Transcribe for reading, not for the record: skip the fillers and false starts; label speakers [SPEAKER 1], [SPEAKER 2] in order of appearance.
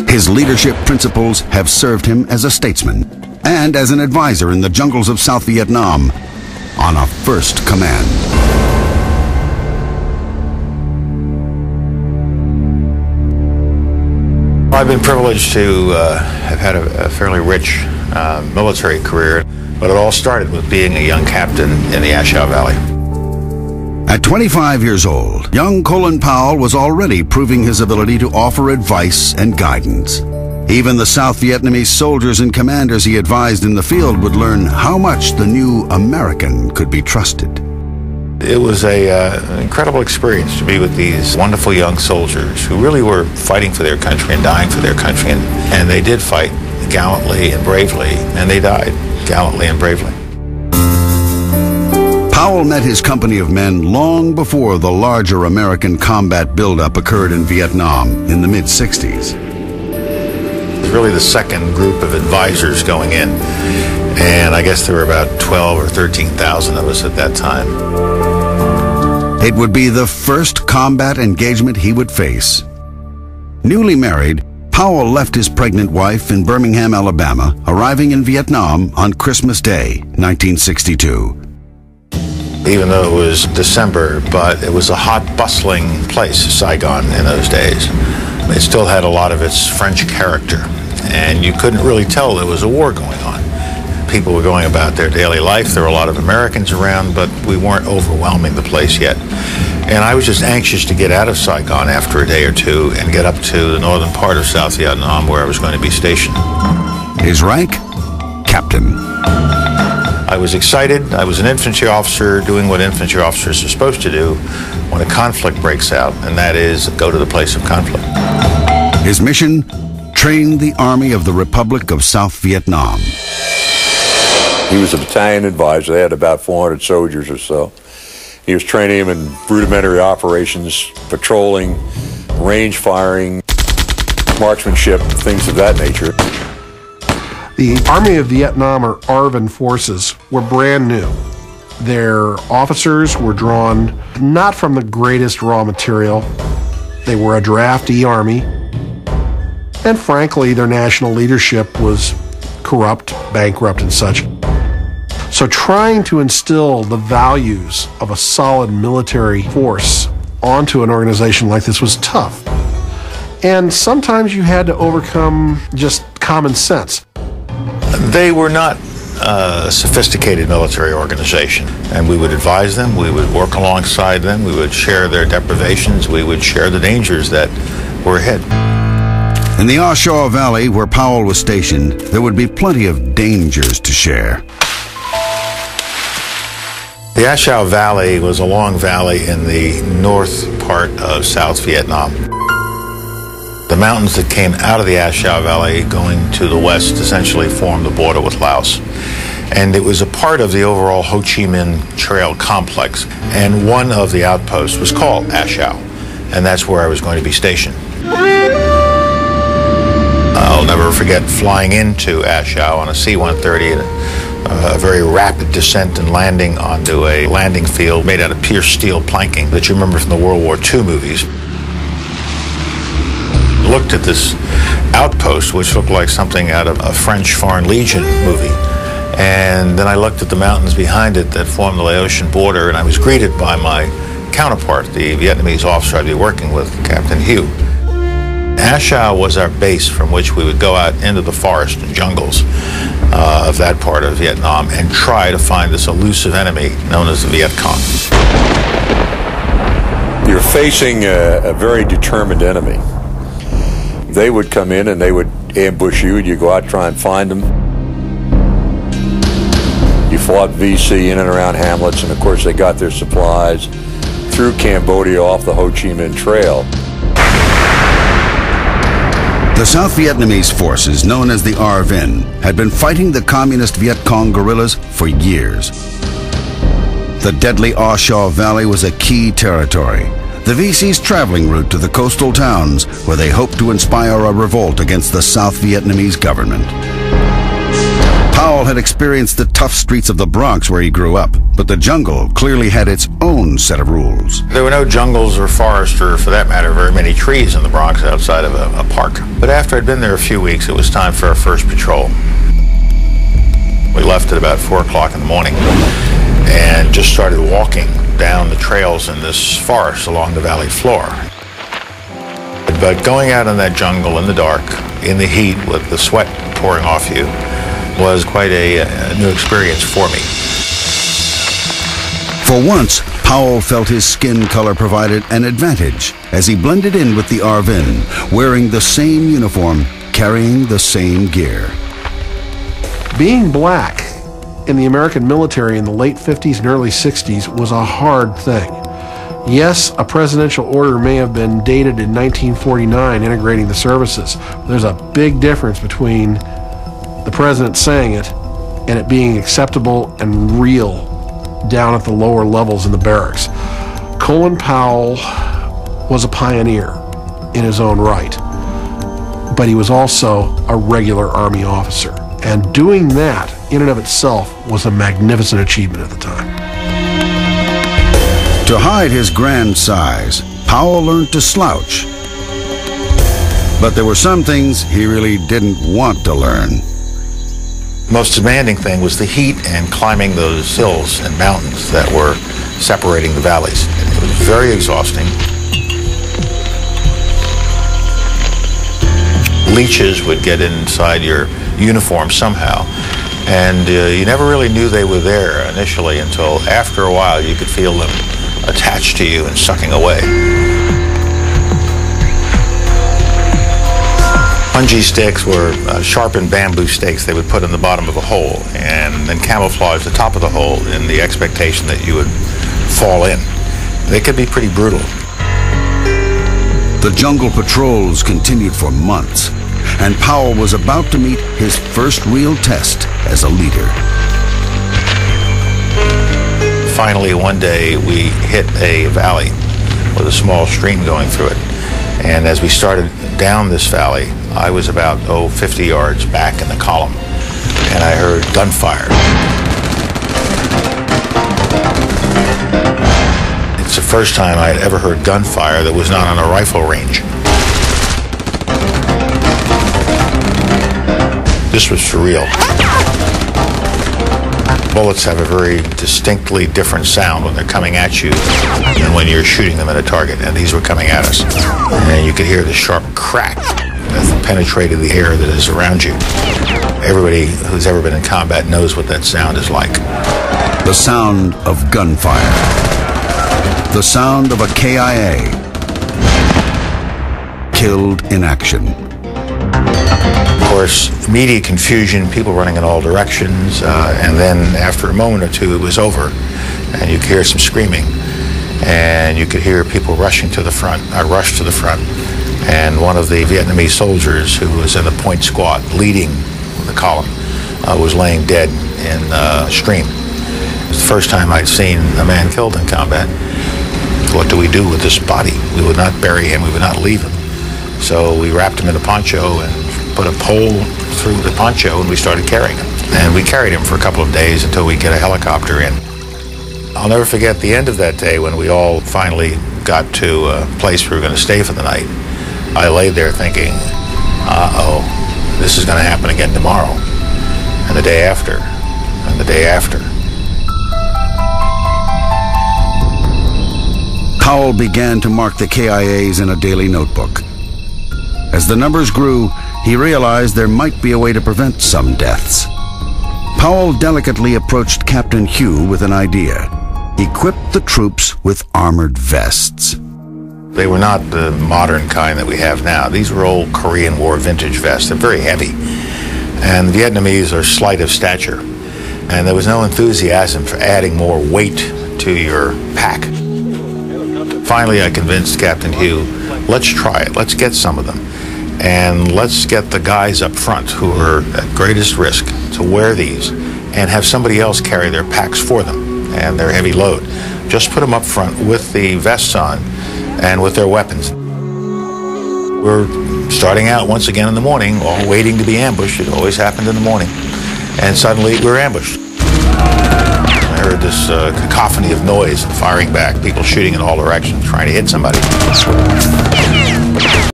[SPEAKER 1] His leadership principles have served him as a statesman and as an advisor in the jungles of South Vietnam on a first command.
[SPEAKER 2] I've been privileged to have had a fairly rich military career, but it all started with being a young captain in the A Shau Valley.
[SPEAKER 1] At 25 years old, young Colin Powell was already proving his ability to offer advice and guidance. Even the South Vietnamese soldiers and commanders he advised in the field would learn how much the new American could be trusted.
[SPEAKER 2] It was an incredible experience to be with these wonderful young soldiers who really were fighting for their country and dying for their country. And they did fight gallantly and bravely, and they died gallantly and bravely.
[SPEAKER 1] Powell met his company of men long before the larger American combat buildup occurred in Vietnam in the mid-60s.
[SPEAKER 2] It was really the second group of advisors going in, and I guess there were about 12 or 13,000 of us at that time.
[SPEAKER 1] It would be the first combat engagement he would face. Newly married, Powell left his pregnant wife in Birmingham, Alabama, arriving in Vietnam on Christmas Day, 1962.
[SPEAKER 2] Even though it was December, but it was a hot, bustling place, Saigon, in those days. It still had a lot of its French character, and you couldn't really tell there was a war going on. People were going about their daily life. There were a lot of Americans around, but we weren't overwhelming the place yet. And I was just anxious to get out of Saigon after a day or two and get up to the northern part of South Vietnam where I was going to be stationed.
[SPEAKER 1] His rank? Captain.
[SPEAKER 2] I was excited. I was an infantry officer doing what infantry officers are supposed to do when a conflict breaks out, and that is go to the place of conflict.
[SPEAKER 1] His mission? Train the Army of the Republic of South Vietnam.
[SPEAKER 3] He was a battalion advisor. They had about 400 soldiers or so. He was training them in rudimentary operations, patrolling, range firing, marksmanship, things of that nature.
[SPEAKER 4] The Army of Vietnam, or ARVN forces, were brand new. Their officers were drawn not from the greatest raw material. They were a draftee army. And frankly, their national leadership was corrupt, bankrupt, and such. So trying to instill the values of a solid military force onto an organization like this was tough. And sometimes you had to overcome just common sense.
[SPEAKER 2] They were not a sophisticated military organization, and we would advise them, we would work alongside them, we would share their deprivations, we would share the dangers that were ahead.
[SPEAKER 1] In the A Shau Valley, where Powell was stationed, there would be plenty of dangers to share.
[SPEAKER 2] The A Shau Valley was a long valley in the north part of South Vietnam. The mountains that came out of the A Shau Valley going to the west essentially formed the border with Laos. And it was a part of the overall Ho Chi Minh Trail complex. And one of the outposts was called A Shau, and that's where I was going to be stationed. I'll never forget flying into A Shau on a C-130, a very rapid descent and landing onto a landing field made out of pierced steel planking that you remember from the World War II movies. Looked at this outpost, which looked like something out of a French Foreign Legion movie. And then I looked at the mountains behind it that formed the Laotian border, and I was greeted by my counterpart, the Vietnamese officer I'd be working with, Captain Hugh. A Shau was our base from which we would go out into the forest and jungles of that part of Vietnam and try to find this elusive enemy known as the Viet Cong.
[SPEAKER 3] You're facing a very determined enemy. They would come in and they would ambush you, and you go out and try and find them. You fought VC in and around hamlets, and of course they got their supplies through Cambodia off the Ho Chi Minh Trail.
[SPEAKER 1] The South Vietnamese forces, known as the ARVN, had been fighting the communist Viet Cong guerrillas for years. The deadly A Shau Valley was a key territory, the VC's traveling route to the coastal towns where they hoped to inspire a revolt against the South Vietnamese government. Powell had experienced the tough streets of the Bronx where he grew up, but the jungle clearly had its own set of rules.
[SPEAKER 2] There were no jungles or forests, or for that matter, very many trees in the Bronx outside of a park. But after I'd been there a few weeks, it was time for our first patrol. We left at about 4 o'clock in the morning and just started walking down the trails in this forest along the valley floor. But going out in that jungle in the dark, in the heat, with the sweat pouring off you, was quite a new experience for me.
[SPEAKER 1] For once, Powell felt his skin color provided an advantage as he blended in with the ARVN, wearing the same uniform, carrying the same gear.
[SPEAKER 4] Being black in the American military in the late 50s and early 60s was a hard thing. Yes, a presidential order may have been dated in 1949 integrating the services. There's a big difference between the president saying it and it being acceptable and real down at the lower levels in the barracks. Colin Powell was a pioneer in his own right, but he was also a regular Army officer. And doing that in and of itself was a magnificent achievement at the time.
[SPEAKER 1] To hide his grand size, Powell learned to slouch. But there were some things he really didn't want to learn.
[SPEAKER 2] Most demanding thing was the heat and climbing those hills and mountains that were separating the valleys. It was very exhausting. Leeches would get inside your uniform somehow, and you never really knew they were there initially until after a while you could feel them attached to you and sucking away. Punji sticks were sharpened bamboo stakes they would put in the bottom of a hole and then camouflage the top of the hole in the expectation that you would fall in. They could be pretty brutal.
[SPEAKER 1] The jungle patrols continued for months, and Powell was about to meet his first real test as a leader.
[SPEAKER 2] Finally, one day we hit a valley with a small stream going through it. And as we started down this valley, I was about, 50 yards back in the column, and I heard gunfire. It's the first time I had ever heard gunfire that was not on a rifle range. This was surreal. Bullets have a very distinctly different sound when they're coming at you than when you're shooting them at a target, and these were coming at us. And you could hear the sharp crack that penetrated the air that is around you. Everybody who's ever been in combat knows what that sound is like.
[SPEAKER 1] The sound of gunfire. The sound of a KIA killed in action.
[SPEAKER 2] Of course, immediate confusion, people running in all directions, and then after a moment or two it was over, and you could hear some screaming, and you could hear people rushing to the front. I rushed to the front, and one of the Vietnamese soldiers who was in the point squad leading the column was laying dead in a stream. It was the first time I'd seen a man killed in combat. What do we do with this body? We would not bury him, we would not leave him. So we wrapped him in a poncho and put a pole through the poncho, and we started carrying him. And we carried him for a couple of days until we get a helicopter in. I'll never forget the end of that day when we all finally got to a place we were going to stay for the night. I lay there thinking, uh-oh, this is going to happen again tomorrow, and the day after, and the day after.
[SPEAKER 1] Powell began to mark the KIAs in a daily notebook. As the numbers grew, he realized there might be a way to prevent some deaths. Powell delicately approached Captain Hugh with an idea. Equip the troops with armored vests.
[SPEAKER 2] They were not the modern kind that we have now. These were old Korean War vintage vests. They're very heavy. And the Vietnamese are slight of stature. And there was no enthusiasm for adding more weight to your pack. Finally, I convinced Captain Hugh, let's try it. Let's get some of them. And let's get the guys up front who are at greatest risk to wear these and have somebody else carry their packs for them and their heavy load. Just put them up front with the vests on and with their weapons. We're starting out once again in the morning, all waiting to be ambushed. It always happened in the morning. and suddenly we were ambushed. I heard this cacophony of noise and firing back, people shooting in all directions, trying to hit somebody.